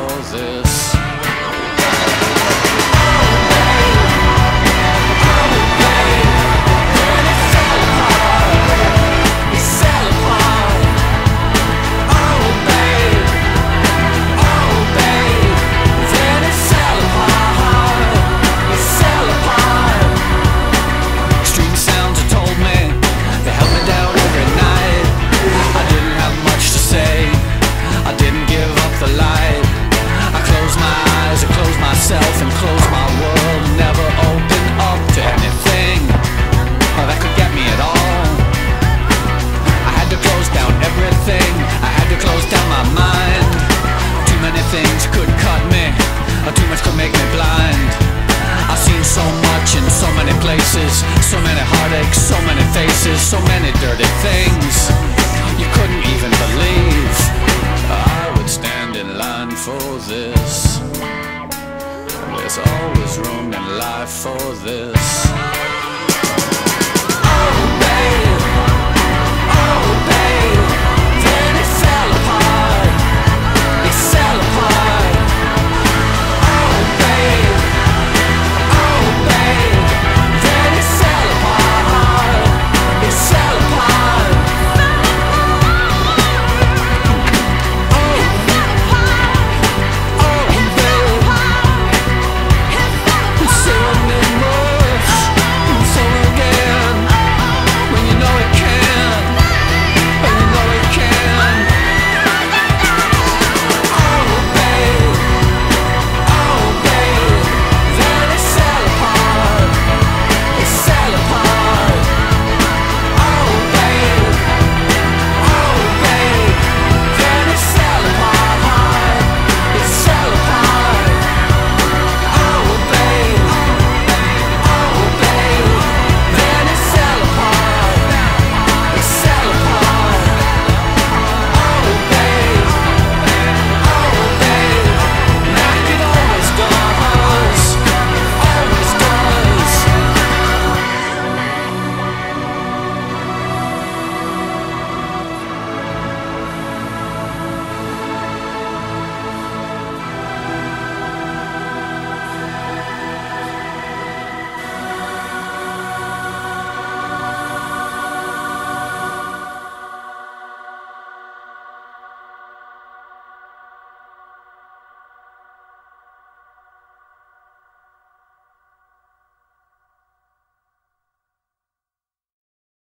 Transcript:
for this. And close my world, never open up to anything that could get me at all. I had to close down everything, I had to close down my mind. Too many things could cut me, too much could make me blind. I've seen so much in so many places, so many heartaches, so many faces, so many dirty things you couldn't even believe I would stand in line for this. There's always room in life for this.